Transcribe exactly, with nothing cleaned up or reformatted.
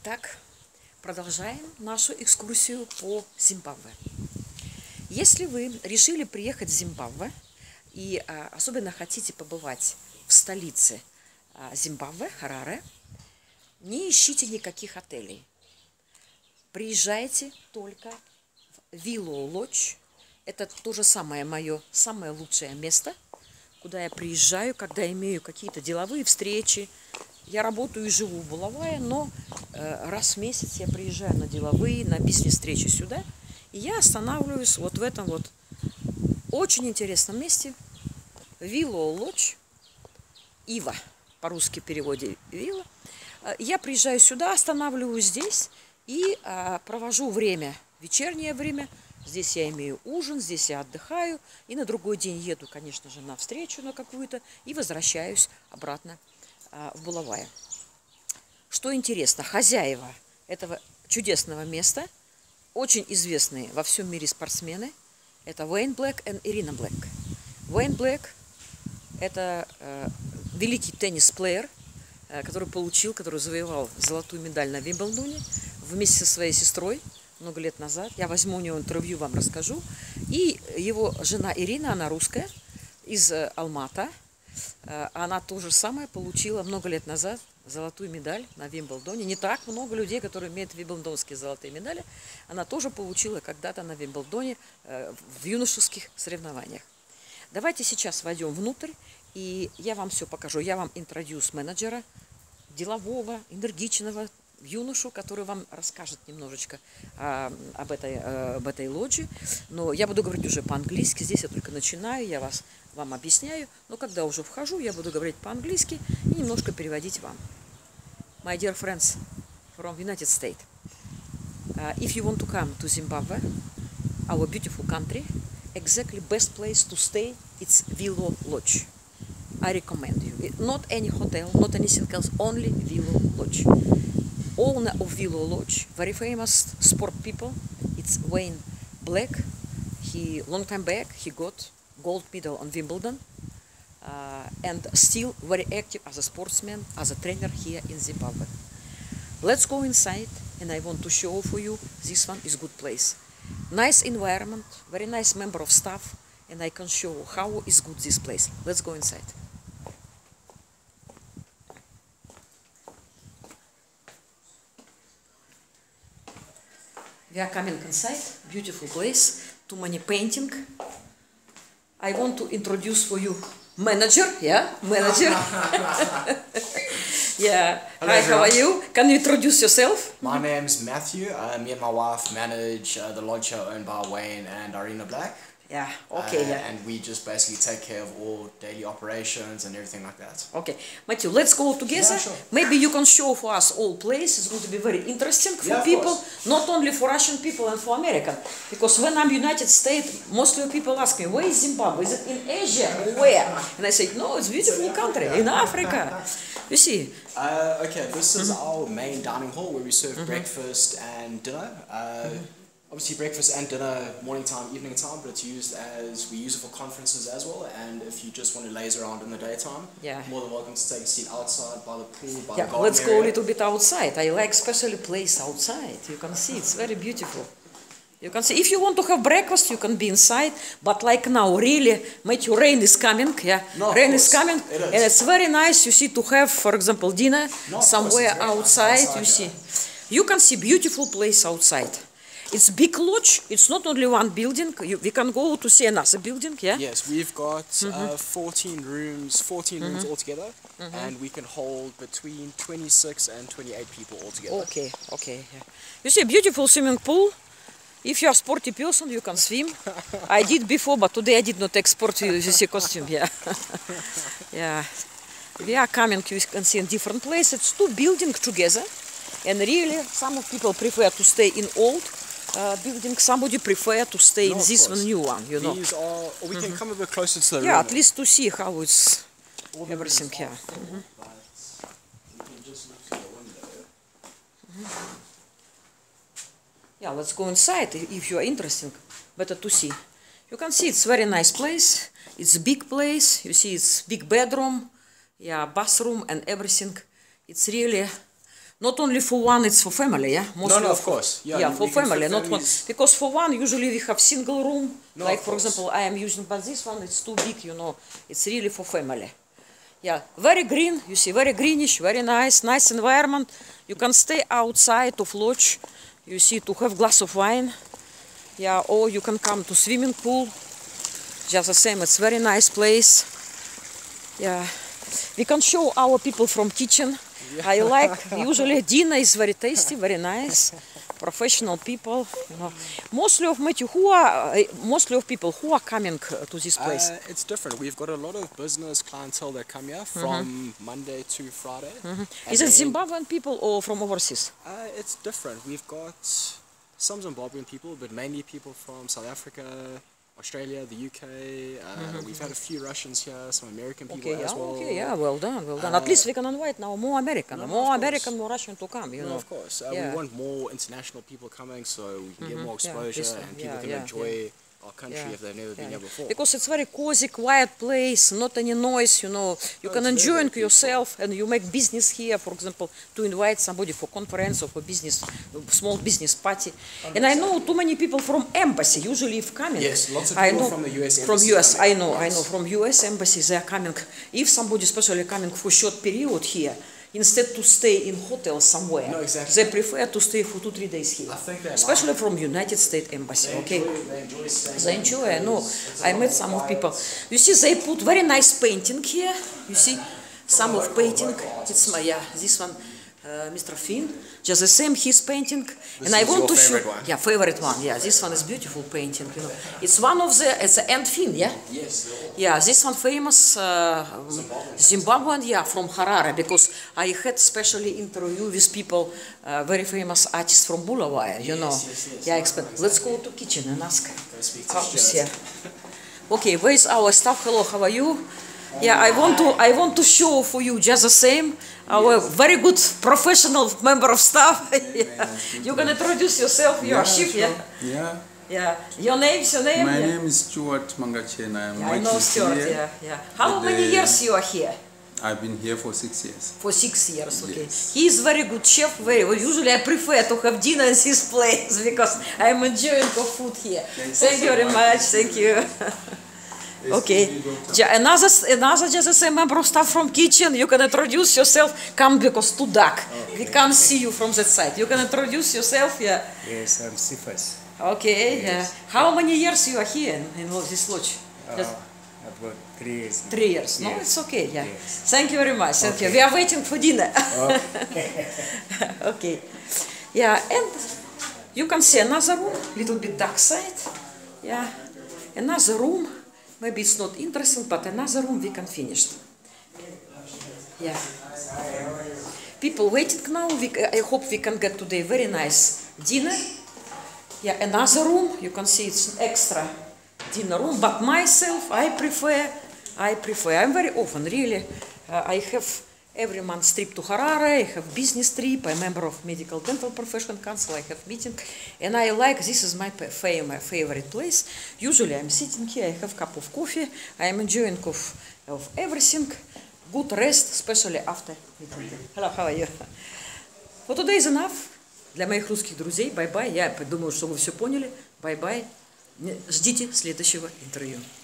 Итак, продолжаем нашу экскурсию по Зимбабве. Если вы решили приехать в Зимбабве и а, особенно хотите побывать в столице а, Зимбабве, Хараре, не ищите никаких отелей. Приезжайте только в Willow Lodge. Это то же самое мое самое лучшее место, куда я приезжаю, когда имею какие-то деловые встречи. Я работаю и живу в Булавае, но э, раз в месяц я приезжаю на деловые, на бизнес-встречи сюда. И я останавливаюсь вот в этом вот очень интересном месте. Willow Lodge. Ива, по-русски в переводе Вилла. Я приезжаю сюда, останавливаюсь здесь и э, провожу время, вечернее время. Здесь я имею ужин, здесь я отдыхаю. И на другой день еду, конечно же, на встречу на какую-то. И возвращаюсь обратно э, в Булавае. Что интересно, хозяева этого чудесного места, очень известные во всем мире спортсмены, это Уэйн Блэк и Ирина Блэк. Уэйн Блэк – это э, великий теннис-плеер, э, который получил, который завоевал золотую медаль на Вимблдоне вместе со своей сестрой много лет назад. Я возьму у него интервью, вам расскажу. И его жена Ирина, она русская, из э, Алмата. Э, она то же самое получила много лет назад золотую медаль на Вимблдоне. Не так много людей, которые имеют вимблдонские золотые медали. Она тоже получила когда-то на Вимблдоне э, в юношеских соревнованиях. Давайте сейчас войдем внутрь, и я вам все покажу. Я вам интродюс менеджера, делового, энергичного юношу, который вам расскажет немножечко а, об, этой, а, об этой лоджии. Но я буду говорить уже по-английски. Здесь я только начинаю, я вас, вам объясняю. Но когда уже вхожу, я буду говорить по-английски и немножко переводить вам. My dear friends from United States, uh, if you want to come to Zimbabwe, our beautiful country, exactly best place to stay, it's Willow Lodge. I recommend you. Not any hotel, not anything else, only Willow Lodge. Owner of Willow Lodge, very famous sport people, it's Wayne Black. He, long time back, he got gold medal on Wimbledon, uh, and still very active as a sportsman, as a trainer here in Zimbabwe. Let's go inside, and I want to show for you, this one is good place. Nice environment, very nice member of staff, and I can show how is good this place. Let's go inside. We are coming inside, beautiful place, too many painting. I want to introduce for you manager, yeah, manager. Yeah, hello, hi, everyone. How are you? Can you introduce yourself? My name's Matthew. Uh, me and my wife manage uh, the lodge here owned by Wayne and Irina Black. Yeah, okay, uh, yeah. And we just basically take care of all daily operations and everything like that. Okay, Matthew, let's go together. Yeah, sure. Maybe you can show for us all place. It's going to be very interesting for Yeah, of people, course. not only for Russian people and for American. Because when I'm United States, mostly people ask me, where is Zimbabwe? Is it in Asia or where? And I say, no, it's a beautiful country, in Africa. You see? Uh, okay, this is Mm-hmm. our main dining hall where we serve Mm-hmm. breakfast and dinner. Uh, mm-hmm. Obviously breakfast and dinner, morning time, evening time, but it's used as, we use it for conferences as well, and if you just want to laze around in the daytime, Yeah. more than welcome to take a seat outside by the pool, by Yeah, the garden let's go a area. little bit outside. I like especially place outside. You can see it's very beautiful. You can see if you want to have breakfast, you can be inside. But like now, really, Matthew, rain is coming. Yeah, No, of rain is course. coming, It is. and it's very nice. You see to have, for example, dinner No, of somewhere course, it's very nice outside. outside, You yeah. see, you can see beautiful place outside. It's big lodge. It's not only one building. You, we can go to see another building. Yeah. Yes, we've got Mm-hmm. uh, fourteen rooms, fourteen rooms altogether, Mm-hmm. and we can hold between twenty-six and twenty-eight people altogether. Okay. Okay. Yeah. You see, beautiful swimming pool. If you are a sporty person, you can swim. I did before, but today I did not export you, you see costume. Yeah. Yeah. We are coming, you can see in different places. It's two buildings together. And really, some of people prefer to stay in old uh, building. Somebody prefer to stay No, in of this course. one, new one, you know. These are, or we can come a bit closer to the Yeah, room. at least to see how it's All the everything rooms here. are full, but we can just look through the window. Yeah, let's go inside if you are interested. Better to see. You can see it's very nice place. It's a big place. You see it's big bedroom, yeah, bathroom and everything. It's really Not only for one, it's for family, yeah? Mostly no, of course. Yeah, Yeah, you- for you can fit family, not one. families- Because for one, usually we have single room. No, like, of for course. example, I am using, but this one, it's too big, you know. It's really for family. Yeah, very green, you see, very greenish, very nice, nice environment. You can stay outside of lodge, you see, to have glass of wine. Yeah, or you can come to swimming pool. Just the same, it's very nice place. Yeah, we can show our people from kitchen. I like, usually dinner is very tasty, very nice. Professional people, you know. Mostly of Matthew, who are, uh, mostly of people who are coming uh, to this place. Uh, it's different. We've got a lot of business clientele that come here from Monday to Friday. And Is it then, Zimbabwean people or from overseas? Uh, it's different. We've got some Zimbabwean people, but mainly people from South Africa, Australia, the U K. Uh, We've had a few Russians here, some American people Okay, as yeah, well. okay, yeah, well done, well done. At least we can invite now more American, no, more of American, course. more Russian to come, you No, know. of course. Uh, Yeah. We want more international people coming so we can get more Yeah, exposure this one, and people yeah, can yeah, enjoy our country Yeah, if they've never been yeah. here before. Because it's very cozy, quiet place, not any noise, you know. You No, can it's very, enjoy very it yourself and you make business here, for example, to invite somebody for conference or for business, small business party. And I know too many people from embassy usually if coming. Yes, lots of I people know, from the U S From embassy U S, coming. I know, I know, from U S embassies they are coming. If somebody especially coming for short period here, instead to stay in hotel somewhere, No, exactly. they prefer to stay for two, three days here. I think they like Especially from United States Embassy, They okay? enjoy, they enjoy staying They enjoy, I know. I met some of people. You see, they put very nice painting here. You see, some of painting. It's my, yeah, this one, uh, Mister Finn. Just the same, he's painting. This and I is want your to show. favorite one. Yeah, favorite one. Yeah, this one is beautiful painting. You know, it's one of the. It's an Ant Finn, yeah. Yes. Yeah, this one famous uh, Zimbabwean, yeah, from Harare, because I had specially interview with people, uh, very famous artists from Bulawayo, you know. yes, yes. Yeah, explain. Let's go to kitchen and ask. Go speak to How Stuart. is here? Okay, where is our staff? Hello, how are you? Yeah, I want to I want to show for you just the same. Our very good professional member of staff. Yeah. You can introduce yourself. You are chief, yeah. Yeah. Yeah. Your name, your name. My yeah. name is Stuart Mangachen. I'm Yeah, I working know Stuart. here. Yeah, yeah. How with many the- years you are here? I've been here for six years. For six years, okay. Yes. He is very good chef. Very well. Usually I prefer to have dinner in his place because I am enjoying the food here. Thank you very much. Thank you. Okay. Ja, another another just the same member of staff from kitchen. You can introduce yourself. Come because too dark. We can't see you from that side. You can introduce yourself. Yeah. Yes, I'm Cephas. Okay. Yeah. How many years you are here in, in this lodge? Uh, Just about three years. three years. No, Yes. it's okay. Yeah. Yes. Thank you very much. Thank you. We are waiting for dinner. Okay. Yeah, and you can see another room, little bit dark side. Yeah, another room. Maybe it's not interesting, but another room we can finish. Yeah. People waiting now. We, I hope we can get today very nice dinner. Yeah, another room. You can see it's extra dinner room. But myself, I prefer. I prefer. I'm very often really. Uh, I have every month trip to Harare. I have business trip. I'm a member of Medical Dental Profession Council. I have meeting, and I like this is my my favorite place. Usually I'm sitting here. I have a cup of coffee. I am enjoying of of everything. Good rest, especially after meeting. Hello, how are you? For today is enough. Для моих русских друзей. Bye bye. Я думаю, что вы все поняли. Bye bye. Ждите следующего интервью.